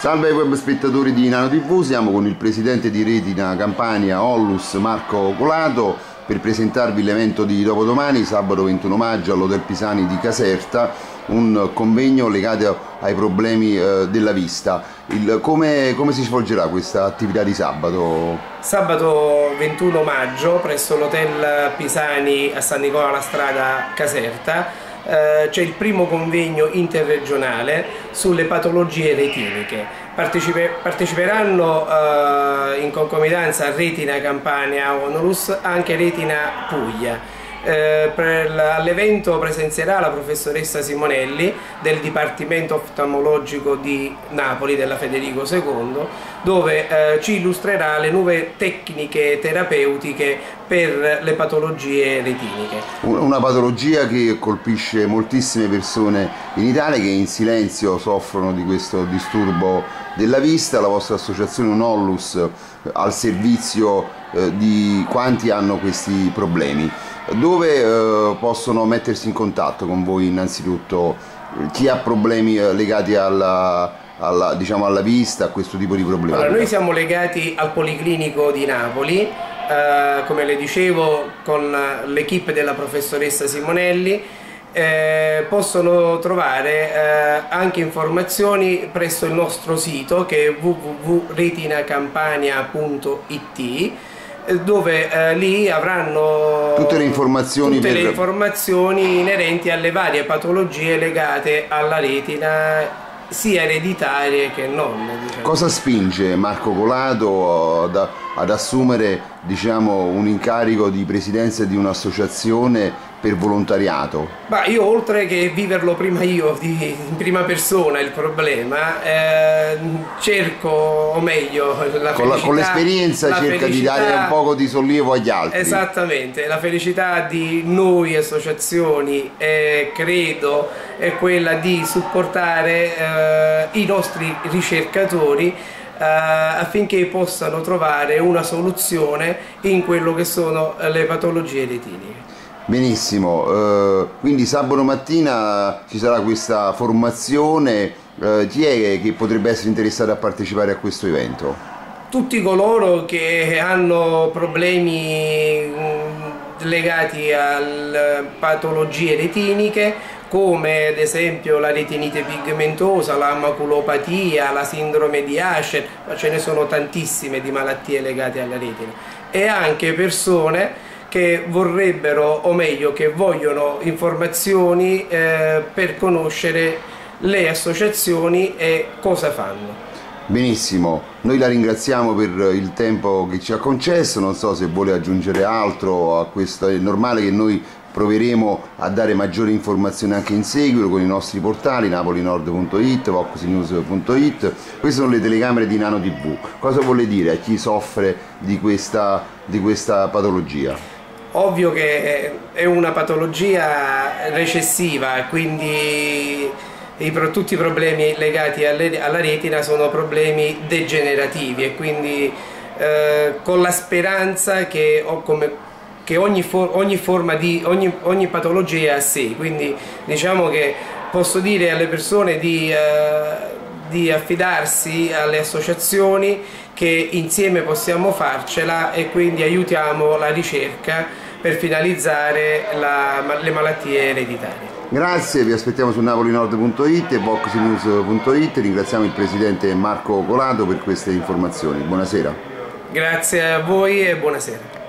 Salve ai web spettatori di Nano TV, siamo con il presidente di Retina Campania Onlus Marco Colato per presentarvi l'evento di dopodomani, sabato 21 maggio all'Hotel Pisani di Caserta, un convegno legato ai problemi della vista. Come si svolgerà questa attività di sabato? Sabato 21 maggio presso l'Hotel Pisani a San Nicola la Strada Caserta c'è il primo convegno interregionale sulle patologie retiniche. Parteciperanno in concomitanza Retina Campania Onlus anche Retina Puglia. All'evento presenzierà la professoressa Simonelli del Dipartimento Oftalmologico di Napoli della Federico II, dove ci illustrerà le nuove tecniche terapeutiche per le patologie retiniche. Una patologia che colpisce moltissime persone in Italia che in silenzio soffrono di questo disturbo della vista. La vostra associazione Onlus al servizio di quanti hanno questi problemi. Dove possono mettersi in contatto con voi innanzitutto chi ha problemi legati alla vista, a questo tipo di problemi? Allora, noi siamo legati al Policlinico di Napoli, come le dicevo, con l'equipe della professoressa Simonelli. Possono trovare anche informazioni presso il nostro sito che è www.retinacampania.it, dove lì avranno tutte le informazioni inerenti alle varie patologie legate alla retina, sia ereditarie che non. Cosa spinge Marco Colato ad assumere un incarico di presidenza di un'associazione per volontariato? Ma io, oltre che viverlo prima io in prima persona il problema, cerco, o meglio, con l'esperienza cerca di dare un poco di sollievo agli altri. Esattamente, la felicità di noi associazioni credo è quella di supportare i nostri ricercatori affinché possano trovare una soluzione in quello che sono le patologie retiniche. Benissimo, quindi sabato mattina ci sarà questa formazione. Chi è che potrebbe essere interessato a partecipare a questo evento? Tutti coloro che hanno problemi legati alle patologie retiniche, come ad esempio la retinite pigmentosa, la maculopatia, la sindrome di Usher, ma ce ne sono tantissime di malattie legate alla retina, e anche persone che vorrebbero, o meglio, che vogliono informazioni per conoscere le associazioni e cosa fanno. Benissimo, noi la ringraziamo per il tempo che ci ha concesso, non so se vuole aggiungere altro a questo. È normale che noi proveremo a dare maggiori informazioni anche in seguito con i nostri portali napolinord.it, voxnews.it. Queste sono le telecamere di Nano TV. Cosa vuole dire a chi soffre di questa patologia? Ovvio che è una patologia recessiva, quindi tutti i problemi legati alla retina sono problemi degenerativi, e quindi con la speranza che ogni patologia ha sé. Quindi diciamo che posso dire alle persone di affidarsi alle associazioni, che insieme possiamo farcela, e quindi aiutiamo la ricerca per finalizzare le malattie ereditarie. Grazie, vi aspettiamo su napolinord.it e voxnews.it. Ringraziamo il presidente Marco Colato per queste informazioni. Buonasera. Grazie a voi e buonasera.